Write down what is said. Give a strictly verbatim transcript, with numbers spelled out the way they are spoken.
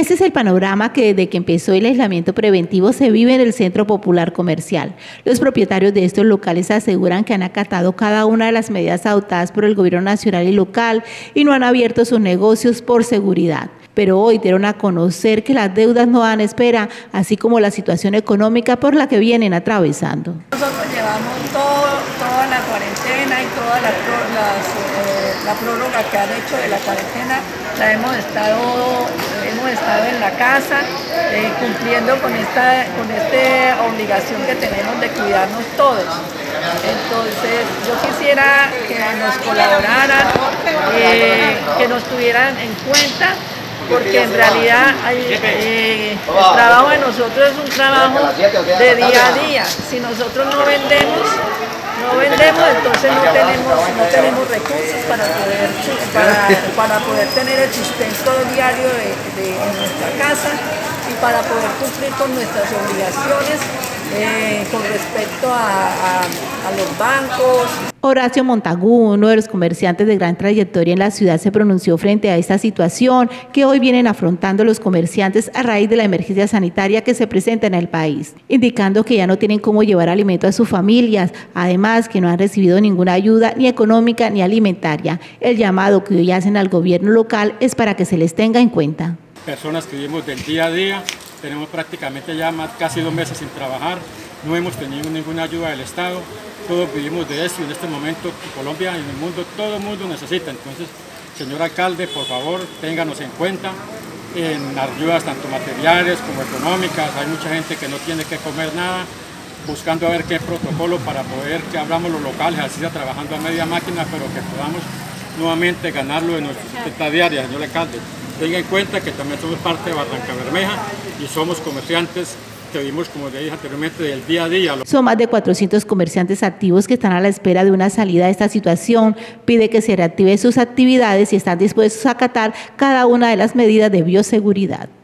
Este es el panorama que desde que empezó el aislamiento preventivo se vive en el Centro Popular Comercial. Los propietarios de estos locales aseguran que han acatado cada una de las medidas adoptadas por el gobierno nacional y local y no han abierto sus negocios por seguridad. Pero hoy dieron a conocer que las deudas no dan espera, así como la situación económica por la que vienen atravesando. Nosotros llevamos todo, toda la cuarentena y toda la, las, eh, la prórroga que han hecho de la cuarentena, la hemos estado, hemos estado en la casa eh, cumpliendo con esta, con esta obligación que tenemos de cuidarnos todos. Entonces yo quisiera que nos colaboraran, eh, que nos tuvieran en cuenta, porque en realidad hay, eh, el trabajo de nosotros es un trabajo de día a día. Si nosotros no vendemos, no vendemos, entonces no tenemos, no tenemos recursos para poder, para, para poder tener el sustento diario de, de, en nuestra casa y para poder cumplir con nuestras obligaciones eh, con respecto a, a, a los bancos. Horacio Montagu, uno de los comerciantes de gran trayectoria en la ciudad, se pronunció frente a esta situación que hoy vienen afrontando los comerciantes a raíz de la emergencia sanitaria que se presenta en el país, indicando que ya no tienen cómo llevar alimento a sus familias, además que no han recibido ninguna ayuda ni económica ni alimentaria. El llamado que hoy hacen al gobierno local es para que se les tenga en cuenta. Personas que vivimos del día a día, tenemos prácticamente ya más, casi dos meses sin trabajar, no hemos tenido ninguna ayuda del Estado. Todos vivimos de esto y en este momento en Colombia y en el mundo, todo el mundo necesita. Entonces, señor alcalde, por favor, ténganos en cuenta en ayudas tanto materiales como económicas. Hay mucha gente que no tiene que comer nada, buscando a ver qué protocolo para poder que abramos los locales, así sea trabajando a media máquina, pero que podamos nuevamente ganarlo en nuestra sustenta diaria, señor alcalde. Tenga en cuenta que también somos parte de Barranca Bermeja y somos comerciantes que vivimos, como le dije anteriormente, del día a día. Son más de cuatrocientos comerciantes activos que están a la espera de una salida de esta situación. Pide que se reactiven sus actividades y están dispuestos a acatar cada una de las medidas de bioseguridad.